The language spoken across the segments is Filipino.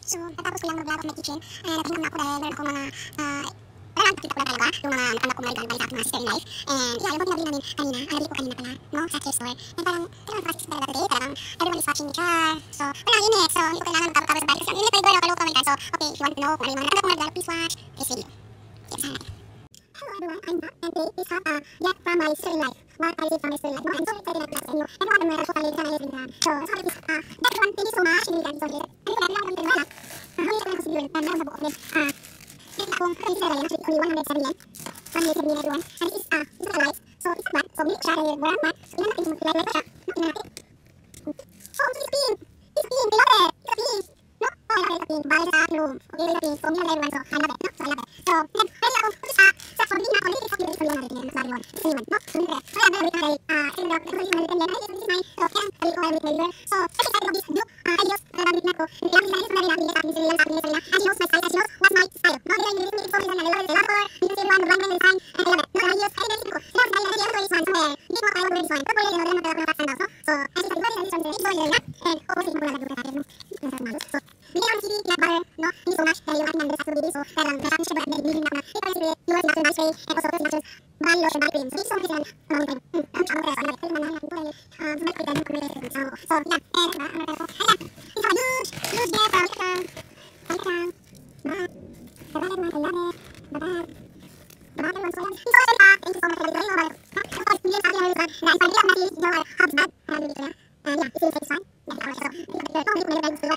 So, natapos ko lang mag-vlog of my kitchen. Naghinam na ako dahil meron akong mga parang pakita ko lang talaga yung mga anak ko na rin sa aking mga sister in life. And yeah, yung pag pinabili namin kanina, nabili ko kanina pala, no, sa thrift store. And parang, process talaga today, parang everyone is watching the car. So, wala ang init, so hindi ko kailangan magkabot sa bahay. Kasi ang init na ito, nakaluto man tayo. So, okay, if you want to know kung ano yung mga anak ko please watch this video. Hello everyone, I'm back, and today is hot, yet from my sister in life. What I received from my sister in life. No, I'm so excited na sa inyo. Everyone of them were totally sana listening to them. So, sorry please, everyone, thank you so much. Hindi guys, so here. Ano ko lang, hindi ko lang, hindi ko lang kasi yun. And meron sa buko din. This is akong consider yan, actually only 107 yen. 107 yen everyone. And this is a light. So, it's not bad. So, milk siya, warm mat. So, ilan natin, like siya. No, ilan natin. Oh, it's pink. It's pink, we love it. It's pink. No? Oh, I love it, it's pink. Bali sa aking room. Okay, it's pink. So, we love everyone. So, I love it. No? So, I love it. So, then, ready ako. So, so, hindi na ako. Hindi ko yung yan natin. Mas bago yun. It's naman. No? So, hindi. So, I'm very excited. It's my, so, this is mine. So, kaya, sabi ko, I'm very excited. So, I'm excited of this video. Ideas. Nagagawin na ko. Ilang design. So, nari natin. Ilang sa akin. Ilang sa akin. And she knows my style. And she knows what's my style. No? Hindi na yung information na nalala. I love her. You can see everyone. The blind design. And I love it. No? I use. I think very simple. Sila, I love this one. Somewhere. Hindi ko ako this one. Purple. Yellow. Yellow. Yellow. Yellow. So, I think this one is very yellow. And, oh, kasi ko lang nagbuka tayo. No? So, bigyan ako ng CD, peanut butter, no? Hindi so much, dahil yung ating number sa subidi, so, parang, nasa siya ba, nagbilhin na ako na, ito yung yours, natural body spray, and also, first natural body lotion, body cream. So, ito so much yan, amount of time. Ang siya, ang pera, so, ano, natin po, so, balik ko yung kumilay sa so, so, yeah, and, ano, ano, so, ayan, ito, huge bear from Japan, but, I love it, everyone, so, yan, ito, thank you so much, for the video, of course, hindi sa akin, na if I really have not used your hubs bag, and yeah, it seems like it's fine. Yeah, so, thank you so much. Also, I don't know,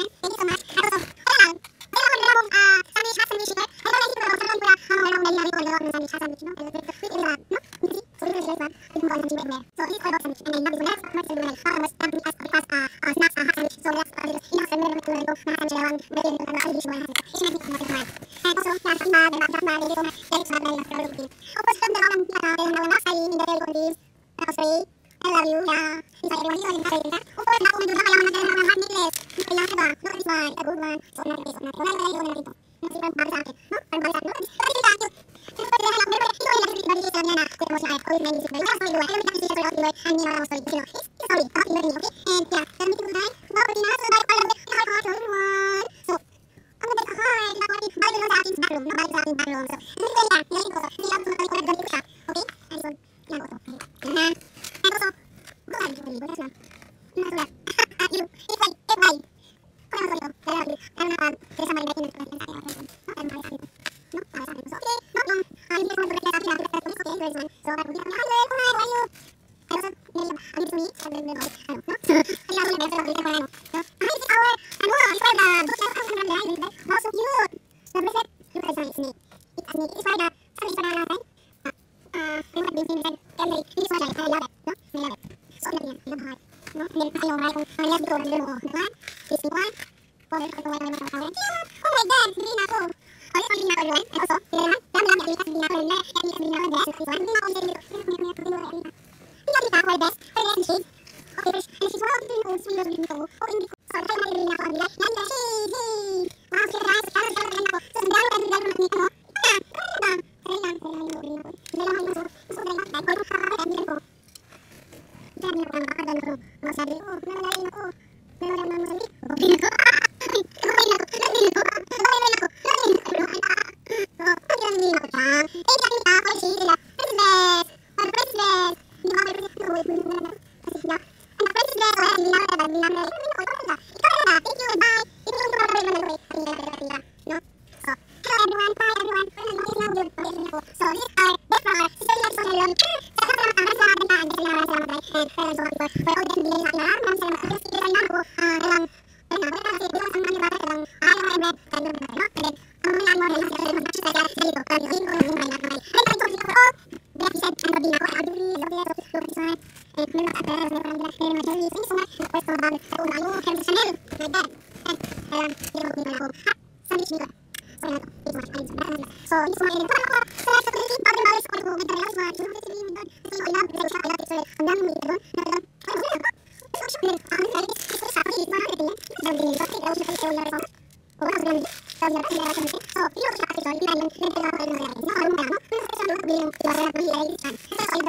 sandwich, hot sandwich here. I don't know, sa lang pula, walang dali ko ng sandwich, hot sandwich, no? No? So, this is very fun. You can go on sandwich right there. So, this is all about sandwich. And I love this one. That's much to do with it. Almost, because, snacks, hot sandwich. So, that's, enough and very much to do with it. Hot sandwich, around, very, very dish one. It's not big, not and also, yeah, some bad, very so much. Very so much, very much. Of course, from the bottom, the last time in the very good leaves. I love you, yeah. It's like everyone, you know, of course, not only do I want to have hot necklace. Ito yung diba? No, this one, a good one. So, not this one, not this one. Wala yung dito. No, si parang bago sa akin. No, parang bago sa akin. No, ito yung thank you. Ito yung thank you. Ito yung electric body system niya na. Kuya mo siya ay always 90 super. Wala story do I. I don't think story of the word. And me, wala story. You know, it's story of the word, okay? And yeah, so meeting ko tayo. No, pwede na. So, dahil pala natin. Nakakot, so, everyone. So, ang ganda ka hard. Balik na sa aking backroom. No, balik sa aking backroom. So, ito yung thank you. Nilagin ko. Hindi lang ito magkalik ko. Ganito ko siya. Okay? And so, yan ko ito. And also, go ahead. That's lang. It's like, it's like, kung ano ito, dalawa dito. Pero na, kaya sa mga iba yung sa akin. No, pero mga dito. No, para sa akin. So, okay, no, yung, hindi ko mag-break sa akin. Okay, there is one. So, parang dito, hello, hi, how are you? And also, maybe, I'm to meet, I'm going to ano, no? So, hindi ako yung best, so, ano. So, this is our, ano, it's like the book that comes from the line. Wow, so cute. The bracelet, look at this one, it's snake. It's a snake. It's like the, something for the last time. Remember being seen, and this is what I love it, no? I love it. So, ano yan, I love hard. No, hindi kasi yung right kung ano yan, siguro, hindi mo, diba? This one. Oh my God, hindi na ako. Oh, this one, hindi na ako everyone. And also, hindi naman, dami-dami, hindi na ako rin. Hindi na ako best. This one, hindi na ako hindi ako best. For the shades. Okay, first, and this is one, hindi ko, sweet, dito. Oh, hindi ko. Sorry, tayo na rin ako ang bilay. Yan, hey. Wow, sige guys, parang rin ako. So, sundalo tayo magmit mo. Try lang, hindi lang ako. So, try lang, dahil ko, kakakit, ko. Dami ako, bakit dami ako. Mga sabi, oh, nalalain ako. Nalalain ako, sabi. Okay na ko.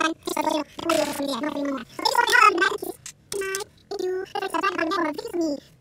So,